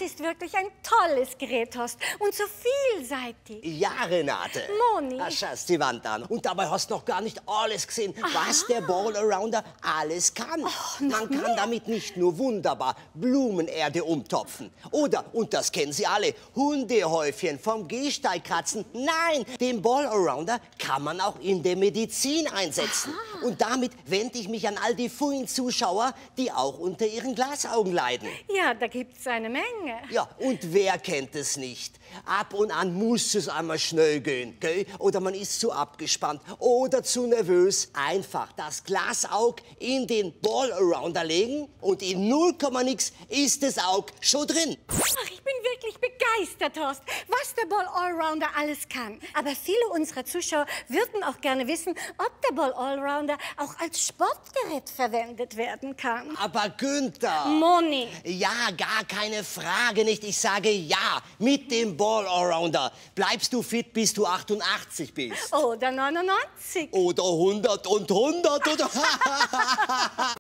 ist wirklich ein tolles Gerät, Horst. Und so vielseitig. Ja, Renate. Moni. Da schaust die Wand an. Und dabei hast du noch gar nicht alles gesehen, was der Ball-Arounder alles kann. Man kann damit nicht nur wunderbar Blumenerde umtopfen. Oder, und das kennen Sie alle, Hundehäufchen vom Gehsteig kratzen. Nein, den Ball-Arounder kann man auch in der Medizin einsetzen. Und damit wende ich mich an all die vielen Zuschauer, die auch unter ihren Glasaugen leiden. Ja, da gibt's eine Menge. Ja, und wer kennt es nicht? Ab und an muss es einmal schnell gehen, gell? Oder man ist zu abgespannt oder zu nervös. Einfach das Glasaug in den Ball-Arounder legen und in 0, nix ist das Aug schon drin. Ach, ich bin wirklich begeistert, Horst, was der Ball-Allrounder alles kann. Aber viele unserer Zuschauer würden auch gerne wissen, ob der Ball-Allrounder auch als Sportgerät verwendet werden kann. Aber Günther! Moni. Ja, gar keine Frage nicht. Ich sage ja, mit dem Ball-Arounder bleibst du fit, bis du 88 bist. Oder 99. Oder 100 und 100 oder...